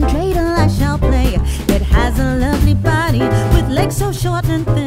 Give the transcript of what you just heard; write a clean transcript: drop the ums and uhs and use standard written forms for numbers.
dreidel I shall play. It has a lovely body with legs so short and thin.